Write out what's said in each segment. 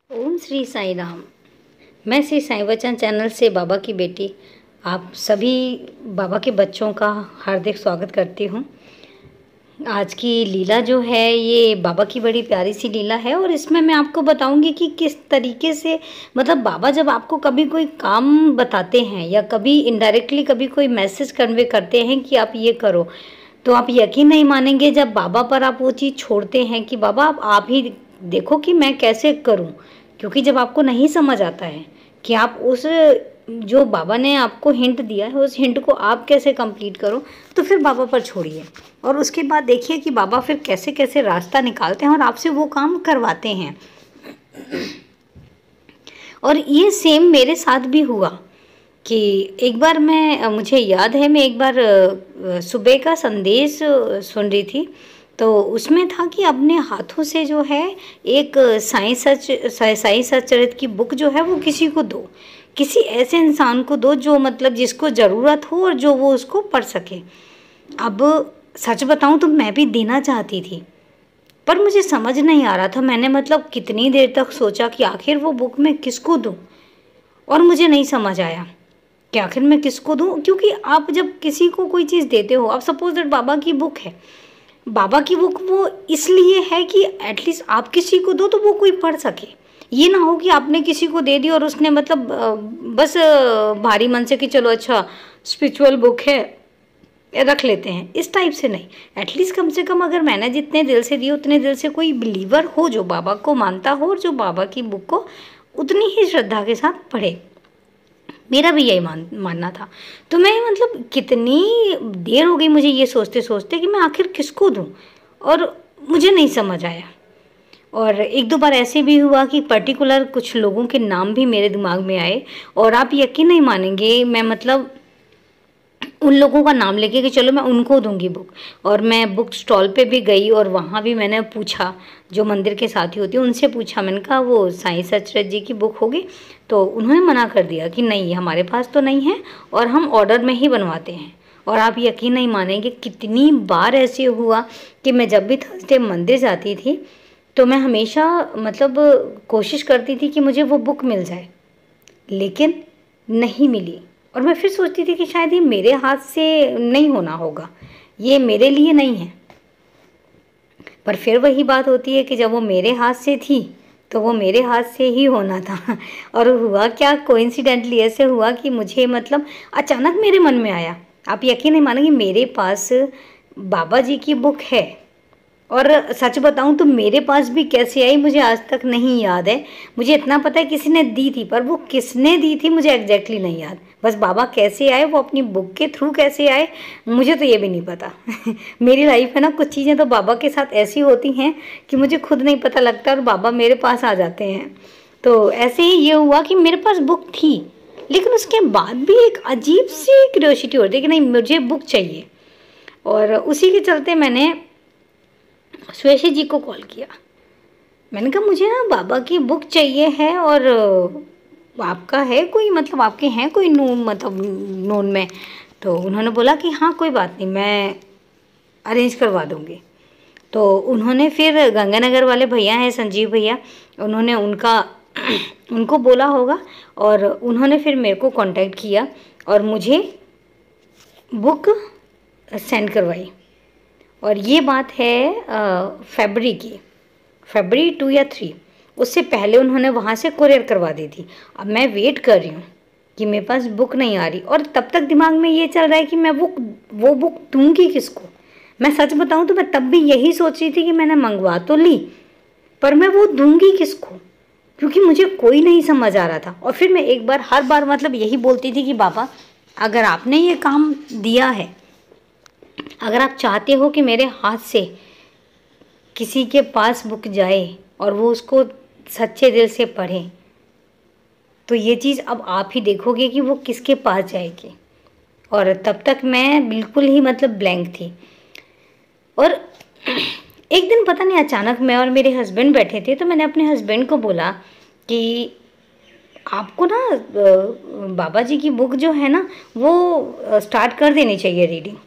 ओम श्री साई राम। मैं श्री साई वचन चैनल से बाबा की बेटी आप सभी बाबा के बच्चों का हार्दिक स्वागत करती हूँ। आज की लीला जो है ये बाबा की बड़ी प्यारी सी लीला है और इसमें मैं आपको बताऊंगी कि किस तरीके से बाबा जब आपको कभी कोई काम बताते हैं या कभी इनडायरेक्टली कभी कोई मैसेज कन्वे करते हैं कि आप ये करो, तो आप यकीन नहीं मानेंगे जब बाबा पर आप वो चीज़ छोड़ते हैं कि बाबा आप ही देखो कि मैं कैसे करूं। क्योंकि जब आपको नहीं समझ आता है कि आप उस जो बाबा ने आपको हिंट दिया है उस हिंट को आप कैसे कंप्लीट करो, तो फिर बाबा पर छोड़िए और उसके बाद देखिए कि बाबा फिर कैसे कैसे रास्ता निकालते हैं और आपसे वो काम करवाते हैं। और ये सेम मेरे साथ भी हुआ कि एक बार मुझे याद है मैं एक बार सुबह का संदेश सुन रही थी, तो उसमें था कि अपने हाथों से जो है एक साईं सच्चरित्र की बुक जो है वो किसी को दो, किसी ऐसे इंसान को दो जो जिसको ज़रूरत हो और जो वो उसको पढ़ सके। अब सच बताऊं तो मैं भी देना चाहती थी, पर मुझे समझ नहीं आ रहा था। मैंने कितनी देर तक सोचा कि आखिर वो बुक मैं किसको दूं, और मुझे नहीं समझ आया कि आखिर मैं किसको दूं। क्योंकि आप जब किसी को कोई चीज़ देते हो, आप सपोज दैट बाबा की बुक है, बाबा की बुक वो इसलिए है कि एटलीस्ट आप किसी को दो तो वो कोई पढ़ सके। ये ना हो कि आपने किसी को दे दी और उसने बस भारी मन से कि चलो अच्छा स्पिरिचुअल बुक है रख लेते हैं, इस टाइप से नहीं। एटलीस्ट कम से कम अगर मैंने जितने दिल से दिए उतने दिल से कोई बिलीवर हो जो बाबा को मानता हो और जो बाबा की बुक को उतनी ही श्रद्धा के साथ पढ़े। मेरा भी यही मानना था। तो मैं कितनी देर हो गई मुझे ये सोचते सोचते कि मैं आखिर किसको दूं, और मुझे नहीं समझ आया। और एक दो बार ऐसे भी हुआ कि पर्टिकुलर कुछ लोगों के नाम भी मेरे दिमाग में आए, और आप यकीन नहीं मानेंगे मैं उन लोगों का नाम लेके कि चलो मैं उनको दूंगी बुक। और मैं बुक स्टॉल पे भी गई और वहाँ भी मैंने पूछा, जो मंदिर के साथी होती है उनसे पूछा, मैंने कहा वो साईं सच्चरित्र जी की बुक होगी? तो उन्होंने मना कर दिया कि नहीं हमारे पास तो नहीं है और हम ऑर्डर में ही बनवाते हैं। और आप यकीन नहीं मानेंगे कितनी बार ऐसे हुआ कि मैं जब भी थर्सडे मंदिर जाती थी तो मैं हमेशा कोशिश करती थी कि मुझे वो बुक मिल जाए, लेकिन नहीं मिली। और मैं फिर सोचती थी कि शायद ये मेरे हाथ से नहीं होना होगा, ये मेरे लिए नहीं है। पर फिर वही बात होती है कि जब वो मेरे हाथ से थी तो वो मेरे हाथ से ही होना था। और हुआ क्या, कोइंसिडेंटली ऐसे हुआ कि मुझे अचानक मेरे मन में आया, आप यकीन नहीं मानेंगे मेरे पास बाबा जी की बुक है। और सच बताऊं तो मेरे पास भी कैसे आई मुझे आज तक नहीं याद है। मुझे इतना पता है किसी ने दी थी, पर वो किसने दी थी मुझे एग्जैक्टली नहीं याद। बस बाबा कैसे आए, वो अपनी बुक के थ्रू कैसे आए, मुझे तो ये भी नहीं पता। मेरी लाइफ है ना, कुछ चीज़ें तो बाबा के साथ ऐसी होती हैं कि मुझे खुद नहीं पता लगता और बाबा मेरे पास आ जाते हैं। तो ऐसे ही ये हुआ कि मेरे पास बुक थी, लेकिन उसके बाद भी एक अजीब सी क्यूरियोसिटी होती है कि नहीं मुझे बुक चाहिए। और उसी के चलते मैंने सुयशी जी को कॉल किया। मैंने कहा मुझे ना बाबा की बुक चाहिए है, और आपका है कोई आपके हैं कोई नोन में? तो उन्होंने बोला कि हाँ कोई बात नहीं, मैं अरेंज करवा दूँगी। तो उन्होंने फिर गंगानगर वाले भैया हैं संजीव भैया, उन्होंने उनको बोला होगा और उन्होंने फिर मेरे को कांटेक्ट किया और मुझे बुक सेंड करवाई। और ये बात है फरवरी 2 या 3, उससे पहले उन्होंने वहाँ से कुरियर करवा दी थी। अब मैं वेट कर रही हूँ कि मेरे पास बुक नहीं आ रही, और तब तक दिमाग में ये चल रहा है कि मैं वो बुक दूँगी किसको। मैं सच बताऊँ तो मैं तब भी यही सोच रही थी कि मैंने मंगवा तो ली, पर मैं वो दूँगी किसको, क्योंकि मुझे कोई नहीं समझ आ रहा था। और फिर मैं हर बार यही बोलती थी कि बाबा अगर आपने ये काम दिया है, अगर आप चाहते हो कि मेरे हाथ से किसी के पास बुक जाए और वो उसको सच्चे दिल से पढ़े, तो ये चीज़ अब आप ही देखोगे कि वो किसके पास जाएगी। और तब तक मैं बिल्कुल ही ब्लैंक थी। और एक दिन पता नहीं अचानक मैं और मेरे हस्बैंड बैठे थे, तो मैंने अपने हस्बैंड को बोला कि आपको ना बाबा जी की बुक जो है ना वो स्टार्ट कर देनी चाहिए रीडिंग।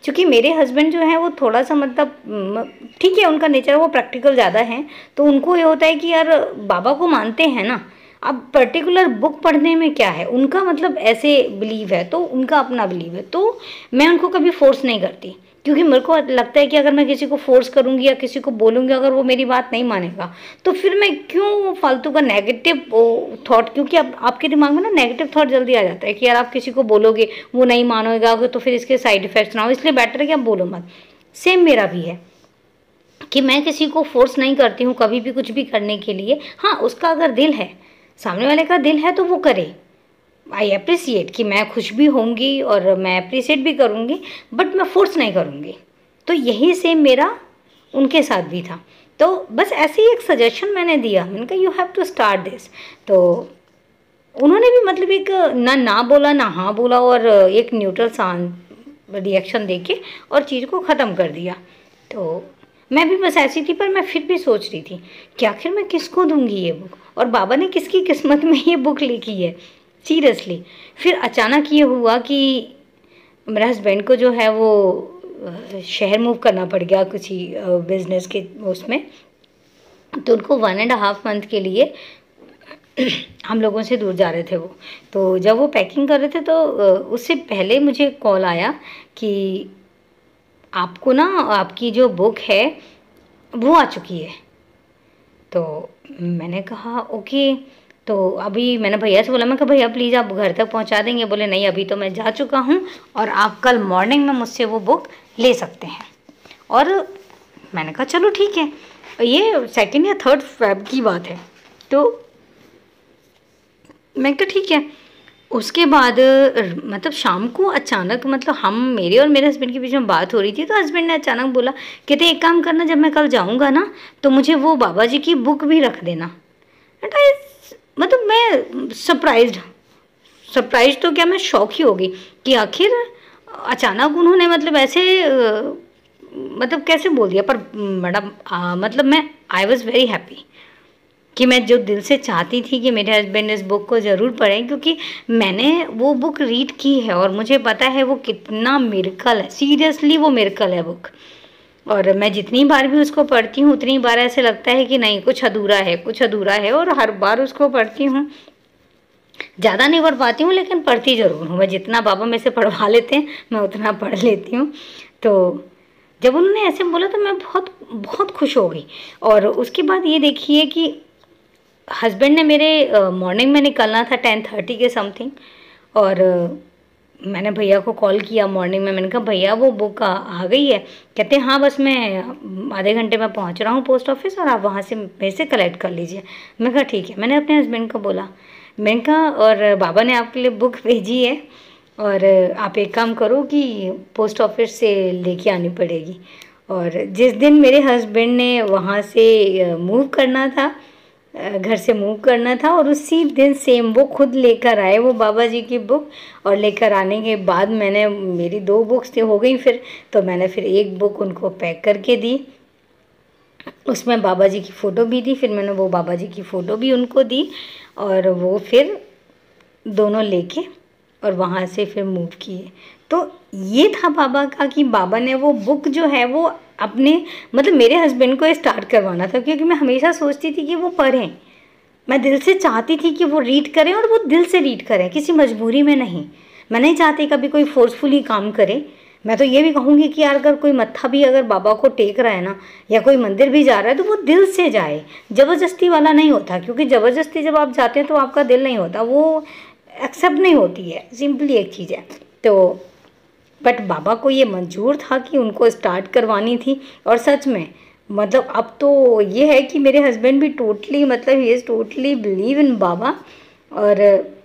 क्योंकि मेरे हस्बैंड जो है वो थोड़ा सा मतलब ठीक है, उनका नेचर वो प्रैक्टिकल ज़्यादा है, तो उनको ये होता है कि यार बाबा को मानते हैं ना, अब पर्टिकुलर बुक पढ़ने में क्या है, उनका मतलब ऐसे बिलीव है, तो उनका अपना बिलीव है, तो मैं उनको कभी फोर्स नहीं करती, क्योंकि मेरे को लगता है कि अगर मैं किसी को फोर्स करूंगी या किसी को बोलूंगी, अगर वो मेरी बात नहीं मानेगा तो फिर मैं क्यों फालतू का नेगेटिव थॉट, क्योंकि अब आपके दिमाग में ना नेगेटिव थॉट जल्दी आ जाता है कि यार आप किसी को बोलोगे वो नहीं मानेगा तो फिर इसके साइड इफेक्ट्स ना हो, इसलिए बेटर है कि आप बोलो मत। सेम मेरा भी है कि मैं किसी को फोर्स नहीं करती हूँ कभी भी कुछ भी करने के लिए। हाँ, उसका अगर दिल है, सामने वाले का दिल है तो वो करे। आई अप्रिसिएट कि मैं खुश भी होंगी और मैं अप्रिसिएट भी करूँगी, बट मैं फोर्स नहीं करूँगी। तो यही सेम मेरा उनके साथ भी था। तो बस ऐसे ही एक सजेशन मैंने दिया, मैंने कहा you have to start this. तो उन्होंने भी मतलब एक ना बोला ना हाँ बोला, और एक न्यूट्रल शांत रिएक्शन देके और चीज़ को ख़त्म कर दिया। तो मैं भी बस ऐसी थी, पर मैं फिर भी सोच रही थी कि आखिर मैं किसको दूंगी ये बुक, और बाबा ने किसकी किस्मत में ये बुक लिखी है सीरियसली। फिर अचानक ये हुआ कि मेरे हस्बैंड को जो है वो शहर मूव करना पड़ गया कुछ ही बिजनेस के उसमें, तो उनको 1.5 मंथ के लिए हम लोगों से दूर जा रहे थे वो। तो जब वो पैकिंग कर रहे थे तो उससे पहले मुझे कॉल आया कि आपको ना आपकी जो बुक है वो आ चुकी है। तो मैंने कहा ओके। तो अभी मैंने भैया से बोला, मैं कहा भैया प्लीज़ आप घर तक पहुंचा देंगे? बोले नहीं, अभी तो मैं जा चुका हूं और आप कल मॉर्निंग में मुझसे वो बुक ले सकते हैं। और मैंने कहा चलो ठीक है, ये 2 या 3 फ़रवरी की बात है। तो मैं कहा ठीक है। उसके बाद मतलब शाम को अचानक, मतलब हम मेरे और मेरे हस्बैंड के बीच में बात हो रही थी, तो हस्बैंड ने अचानक बोला, कहते एक काम करना, जब मैं कल जाऊंगा ना तो मुझे वो बाबा जी की बुक भी रख देना। मतलब मैं सरप्राइज तो क्या, मैं शॉक ही हो गई कि आखिर अचानक उन्होंने मतलब ऐसे मतलब कैसे बोल दिया। पर मैडम मतलब मैं आई वॉज़ वेरी हैप्पी कि मैं जो दिल से चाहती थी कि मेरे हस्बैंड इस बुक को ज़रूर पढ़ें, क्योंकि मैंने वो बुक रीड की है और मुझे पता है वो कितना मिरेकल है। सीरियसली वो मिरेकल है बुक। और मैं जितनी बार भी उसको पढ़ती हूँ उतनी बार ऐसे लगता है कि नहीं, कुछ अधूरा है, कुछ अधूरा है। और हर बार उसको पढ़ती हूँ, ज़्यादा नहीं पढ़ पाती हूँ लेकिन पढ़ती ज़रूर हूँ। मैं जितना बाबा में से पढ़वा लेते हैं मैं उतना पढ़ लेती हूँ। तो जब उन्होंने ऐसे बोला तो मैं बहुत बहुत खुश हो गई। और उसके बाद ये देखिए कि हस्बैंड ने मेरे मॉर्निंग में निकलना था 10:30 के समथिंग, और मैंने भैया को कॉल किया मॉर्निंग में। मैंने कहा भैया वो बुक आ गई है? कहते हैं हाँ बस मैं आधे घंटे में पहुंच रहा हूँ पोस्ट ऑफिस, और आप वहाँ से मेरे से कलेक्ट कर लीजिए। मैं कहा ठीक है। मैंने अपने हस्बैंड को बोला, मैंने कहा और बाबा ने आपके लिए बुक भेजी है, और आप एक काम करो कि पोस्ट ऑफिस से लेके आनी पड़ेगी। और जिस दिन मेरे हस्बैंड ने वहाँ से मूव करना था, घर से मूव करना था, और उसी दिन सेम वो खुद लेकर आए वो बाबा जी की बुक। और लेकर आने के बाद मैंने, मेरी 2 बुक्स थी हो गई फिर, तो मैंने फिर एक बुक उनको पैक करके दी, उसमें बाबा जी की फ़ोटो भी दी। फिर मैंने वो बाबा जी की फ़ोटो भी उनको दी, और वो फिर दोनों लेके और वहाँ से फिर मूव किए। तो ये था बाबा का कि बाबा ने वो बुक जो है वो अपने मतलब मेरे हस्बैंड को स्टार्ट करवाना था, क्योंकि मैं हमेशा सोचती थी कि वो पढ़ें। मैं दिल से चाहती थी कि वो रीड करें, और वो दिल से रीड करें, किसी मजबूरी में नहीं। मैं नहीं चाहती कभी कोई फोर्सफुली काम करे। मैं तो ये भी कहूँगी कि यार अगर कोई मत्था भी अगर बाबा को टेक रहा है ना, या कोई मंदिर भी जा रहा है, तो वो दिल से जाए, ज़बरदस्ती वाला नहीं होता। क्योंकि ज़बरदस्ती जब आप जाते हैं तो आपका दिल नहीं होता, वो एक्सेप्ट नहीं होती है, सिंपली एक चीज़ है। तो बट बाबा को ये मंजूर था कि उनको स्टार्ट करवानी थी। और सच में मतलब अब तो ये है कि मेरे हस्बैंड भी टोटली मतलब ही इज़ टोटली बिलीव इन बाबा। और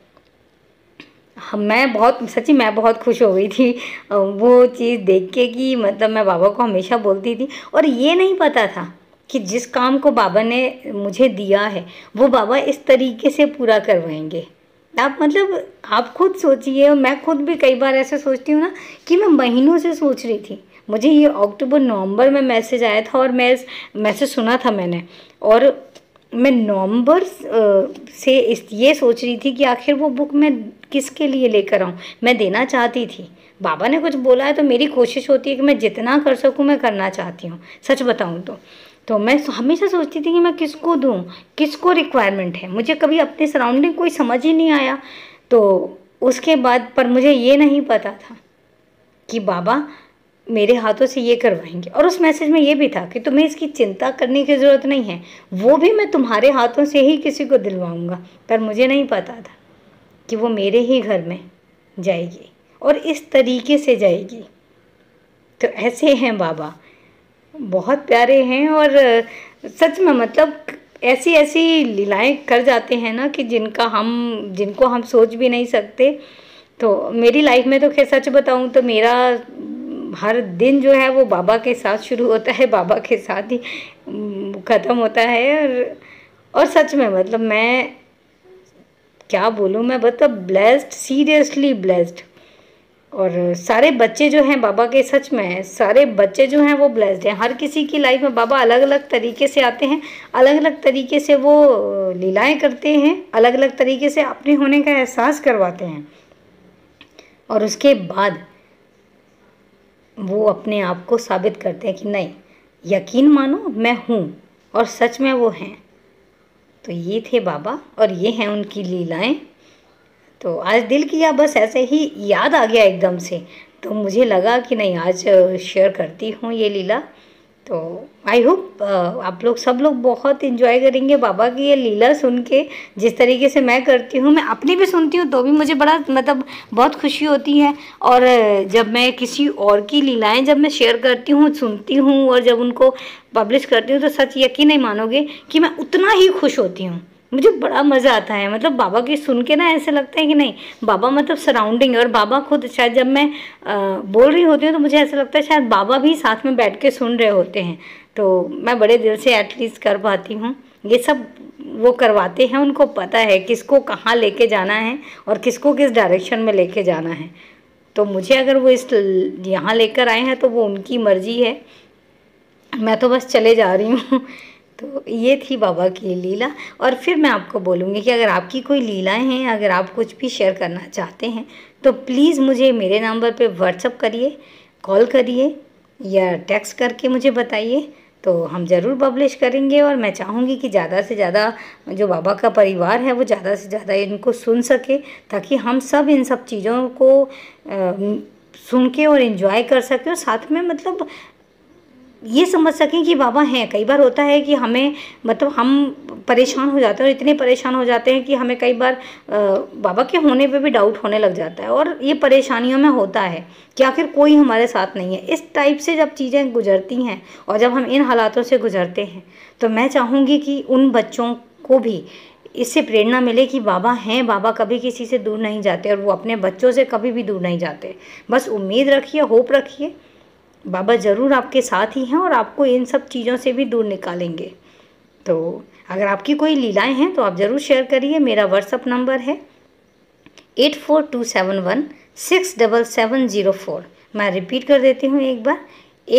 मैं बहुत सच्ची मैं बहुत खुश हो गई थी वो चीज़ देख के कि मतलब मैं बाबा को हमेशा बोलती थी, और ये नहीं पता था कि जिस काम को बाबा ने मुझे दिया है वो बाबा इस तरीके से पूरा करवाएंगे। आप मतलब आप खुद सोचिए, और मैं खुद भी कई बार ऐसे सोचती हूँ ना कि मैं महीनों से सोच रही थी। मुझे ये अक्टूबर नवंबर में मैसेज आया था, और मैं मैसेज सुना था मैंने, और मैं नवंबर से ये सोच रही थी कि आखिर वो बुक मैं किसके लिए लेकर आऊँ। मैं देना चाहती थी, बाबा ने कुछ बोला है तो मेरी कोशिश होती है कि मैं जितना कर सकूँ मैं करना चाहती हूँ, सच बताऊँ तो मैं हमेशा सोचती थी कि मैं किसको दूँ, किसको रिक्वायरमेंट है। मुझे कभी अपने सराउंडिंग कोई समझ ही नहीं आया। तो उसके बाद पर मुझे ये नहीं पता था कि बाबा मेरे हाथों से ये करवाएंगे, और उस मैसेज में ये भी था कि तुम्हें इसकी चिंता करने की ज़रूरत नहीं है, वो भी मैं तुम्हारे हाथों से ही किसी को दिलवाऊंगा। पर मुझे नहीं पता था कि वो मेरे ही घर में जाएगी और इस तरीके से जाएगी। तो ऐसे हैं बाबा, बहुत प्यारे हैं, और सच में मतलब ऐसी ऐसी लीलाएं कर जाते हैं ना कि जिनको हम सोच भी नहीं सकते। तो मेरी लाइफ में तो खैर सच बताऊं तो मेरा हर दिन जो है वो बाबा के साथ शुरू होता है, बाबा के साथ ही ख़त्म होता है। और सच में मतलब मैं क्या बोलूँ, मैं मतलब ब्लेस्ड, सीरियसली ब्लेस्ड। और सारे बच्चे जो हैं बाबा के, सच में सारे बच्चे जो हैं वो ब्लेस्ड हैं। हर किसी की लाइफ में बाबा अलग अलग तरीके से आते हैं, अलग अलग तरीके से वो लीलाएं करते हैं, अलग अलग तरीके से अपने होने का एहसास करवाते हैं, और उसके बाद वो अपने आप को साबित करते हैं कि नहीं, यकीन मानो मैं हूँ, और सच में वो हैं। तो ये थे बाबा और ये हैं उनकी लीलाएं। तो आज दिल किया, बस ऐसे ही याद आ गया एकदम से, तो मुझे लगा कि नहीं आज शेयर करती हूँ ये लीला। तो आई होप आप लोग सब लोग बहुत इन्जॉय करेंगे बाबा की ये लीला सुन के, जिस तरीके से मैं करती हूँ। मैं अपनी भी सुनती हूँ तो भी मुझे बड़ा मतलब बहुत खुशी होती है, और जब मैं किसी और की लीलाएं जब मैं शेयर करती हूँ, सुनती हूँ, और जब उनको पब्लिश करती हूँ तो सच यकीन नहीं मानोगे कि मैं उतना ही खुश होती हूँ। मुझे बड़ा मज़ा आता है, मतलब बाबा की सुन के ना ऐसे लगता है कि नहीं बाबा मतलब सराउंडिंग, और बाबा खुद शायद जब मैं बोल रही होती हूँ तो मुझे ऐसा लगता है शायद बाबा भी साथ में बैठ के सुन रहे होते हैं। तो मैं बड़े दिल से एटलीस्ट कर पाती हूँ ये सब। वो करवाते हैं, उनको पता है किसको कहाँ लेके जाना है और किसको किस डायरेक्शन में लेके जाना है। तो मुझे अगर वो इस यहाँ लेकर आए हैं तो वो उनकी मर्जी है, मैं तो बस चले जा रही हूँ। तो ये थी बाबा की लीला। और फिर मैं आपको बोलूँगी कि अगर आपकी कोई लीलाएं हैं, अगर आप कुछ भी शेयर करना चाहते हैं तो प्लीज़ मुझे मेरे नंबर पे व्हाट्सअप करिए, कॉल करिए या टेक्स्ट करके मुझे बताइए, तो हम ज़रूर पब्लिश करेंगे। और मैं चाहूँगी कि ज़्यादा से ज़्यादा जो बाबा का परिवार है वो ज़्यादा से ज़्यादा इनको सुन सके, ताकि हम सब इन सब चीज़ों को सुन के और इन्जॉय कर सकें, और साथ में मतलब ये समझ सकें कि बाबा हैं। कई बार होता है कि हमें मतलब हम परेशान हो जाते हैं, और इतने परेशान हो जाते हैं कि हमें कई बार बाबा के होने पे भी डाउट होने लग जाता है, और ये परेशानियों में होता है कि आखिर कोई हमारे साथ नहीं है। इस टाइप से जब चीज़ें गुजरती हैं और जब हम इन हालातों से गुजरते हैं, तो मैं चाहूँगी कि उन बच्चों को भी इससे प्रेरणा मिले कि बाबा हैं, बाबा कभी किसी से दूर नहीं जाते, और वो अपने बच्चों से कभी भी दूर नहीं जाते। बस उम्मीद रखिए, होप रखिए, बाबा ज़रूर आपके साथ ही हैं और आपको इन सब चीज़ों से भी दूर निकालेंगे। तो अगर आपकी कोई लीलाएं हैं तो आप ज़रूर शेयर करिए। मेरा व्हाट्सअप नंबर है 8427167704। मैं रिपीट कर देती हूँ एक बार,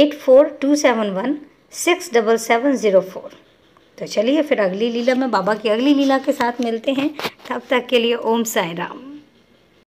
8427167704। तो चलिए फिर अगली लीला में बाबा की अगली लीला के साथ मिलते हैं। तब तक के लिए ओम साई राम।